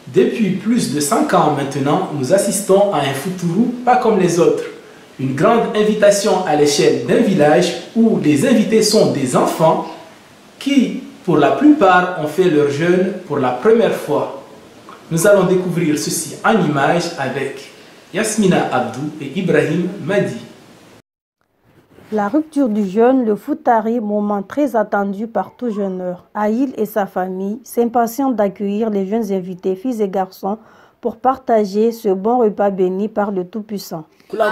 Depuis plus de 5 ans maintenant, nous assistons à un Futuru pas comme les autres. Une grande invitation à l'échelle d'un village où les invités sont des enfants qui, pour la plupart, ont fait leur jeûne pour la première fois. Nous allons découvrir ceci en images avec Yasmina Abdou et Ibrahim Madi. La rupture du jeûne, le Futari, moment très attendu par tout jeûneur. Aïl et sa famille s'impatientent d'accueillir les jeunes invités, filles et garçons, pour partager ce bon repas béni par le Tout-Puissant.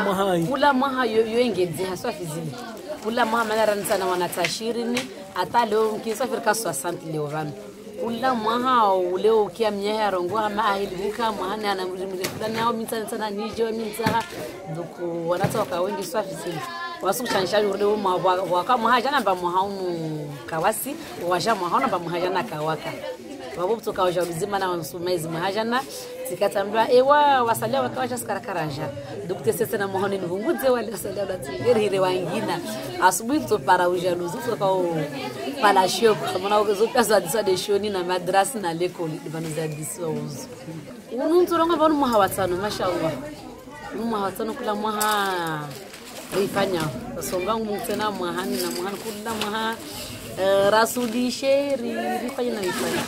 Wasukushanisha urde waka muhajana ba muhaunu kawasi waja muhauna ba muhajana kawaka wabo kutoka waja bizima na wansumezi muhajana tikatambwa ewa wasalia wakawaja skarakaranja dukte sese na muhauni nvunguze wale wasalia watirire wangina asubuhi to para ujaluzu to kwa para shio kama uzo pesa disa de shoni na madrasa na lekoli dibanuza diso uzo ununturonga bonu muhawatsano mashallah muhawatsano kula muha ifanya basomba ngumutena mahani na mahani kula maha rasuli sheri rifanya na ifanya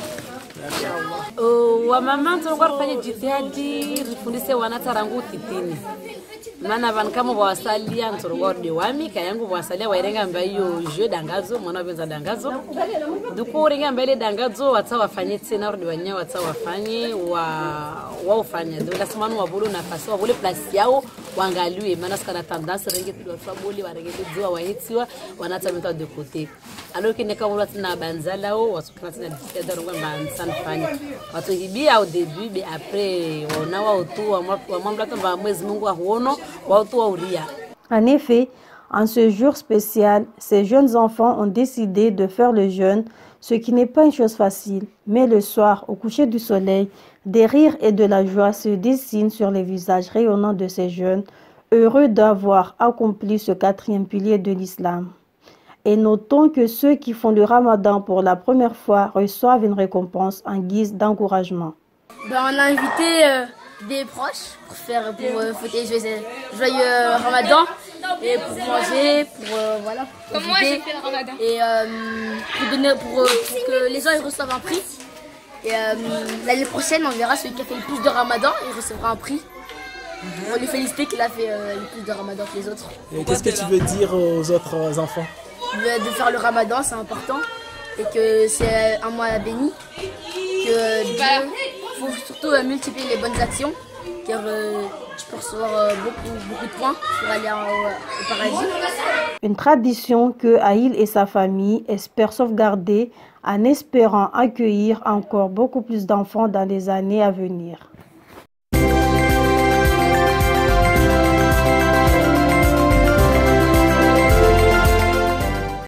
wa mama ntongwa rifanya jitihadi rifundise wanatarangu kitini mana van kama wasalia ntongwa de wami kayangu wasalia wairenga mbayo je dangazo mwana benza dangazo duko renga mbele dangazo watawafanye tena rudi wanya watawafanye wa ufanya ndio lazima wabulu nafasi wabule place yao wangaliwe maana sikana tendance rengi twabuli warenge dzwa wahitiwa wanatameta de côté alors que neka wala tena banzalao wasukana tena dikada ronga mbansan fanya watu hibia au début mais après on wa utu wa mamla tamba mwezi Mungu ahuono wa utu wa uria. En effet, en ce jour spécial, ces jeunes enfants ont décidé de faire le jeûne, ce qui n'est pas une chose facile. Mais le soir, au coucher du soleil, des rires et de la joie se dessinent sur les visages rayonnants de ces jeunes, heureux d'avoir accompli ce 4e pilier de l'islam. Et notons que ceux qui font le ramadan pour la première fois reçoivent une récompense en guise d'encouragement. On a invité des proches pour fêter joyeux ramadan et pour manger, pour voilà. Comme moi j'ai fait le ramadan. Et pour que les gens ils reçoivent un prix. Et l'année prochaine on verra celui qui a fait le plus de ramadan, il recevra un prix. On lui félicite qu'il a fait le plus de ramadan que les autres. Qu'est-ce que tu veux dire aux autres enfants? De faire le ramadan, c'est important. Et que c'est un mois béni. Que Dieu, faut surtout multiplier les bonnes actions. Car tu peux recevoir beaucoup de points pour aller au paradis. Une tradition que Aïl et sa famille espèrent sauvegarder en espérant accueillir encore beaucoup plus d'enfants dans les années à venir.